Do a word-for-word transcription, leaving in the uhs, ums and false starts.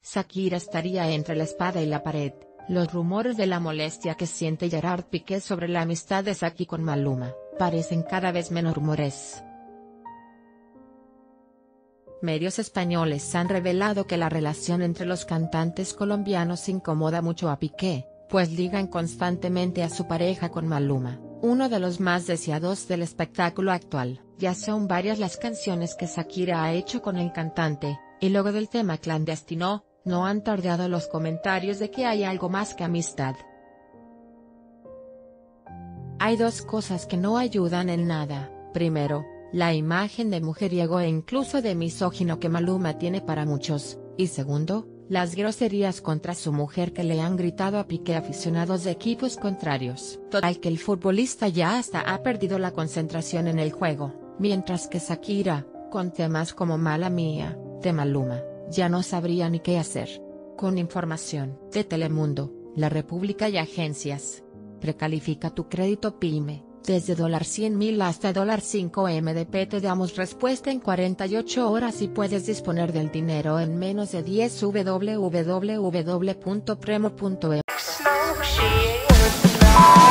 Shakira estaría entre la espada y la pared. Los rumores de la molestia que siente Gerard Piqué sobre la amistad de Shakira con Maluma, parecen cada vez menos rumores. Medios españoles han revelado que la relación entre los cantantes colombianos incomoda mucho a Piqué, pues ligan constantemente a su pareja con Maluma, uno de los más deseados del espectáculo actual. Ya son varias las canciones que Shakira ha hecho con el cantante, y luego del tema clandestino, no han tardado los comentarios de que hay algo más que amistad. Hay dos cosas que no ayudan en nada. Primero, la imagen de mujeriego e incluso de misógino que Maluma tiene para muchos, y segundo, las groserías contra su mujer que le han gritado a Piqué aficionados de equipos contrarios. Total que el futbolista ya hasta ha perdido la concentración en el juego, mientras que Shakira, con temas como Mala Mía, de Maluma, ya no sabría ni qué hacer. Con información de Telemundo, La República y agencias. Precalifica tu crédito PYME, desde cien mil hasta cinco M D P te damos respuesta en cuarenta y ocho horas y puedes disponer del dinero en menos de diez. w w w punto premo punto e